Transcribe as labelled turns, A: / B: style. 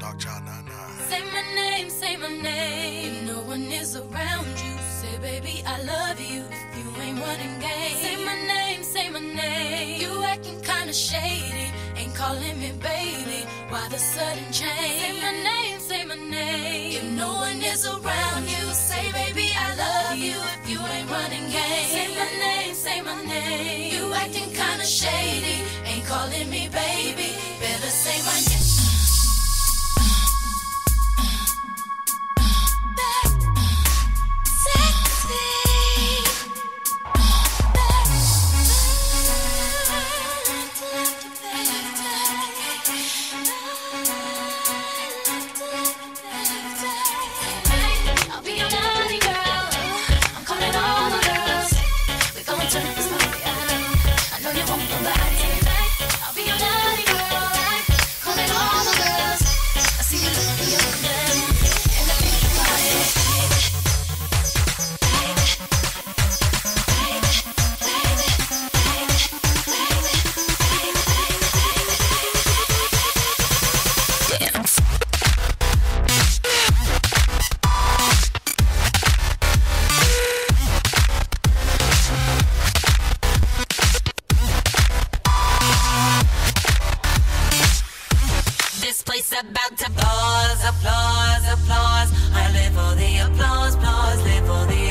A: Say my name, say my name. If no one is around you, say baby I love you. If you ain't running game, say my name, say my name. You acting kinda shady, ain't calling me baby. Why the sudden change? Say my name, say my name. If no one is around you, say baby I love you. If you ain't running game, say my name, say my name. You acting kinda shady, ain't calling me baby. Better say my name.
B: About to applause, applause, applause. I live for the applause, applause, live for the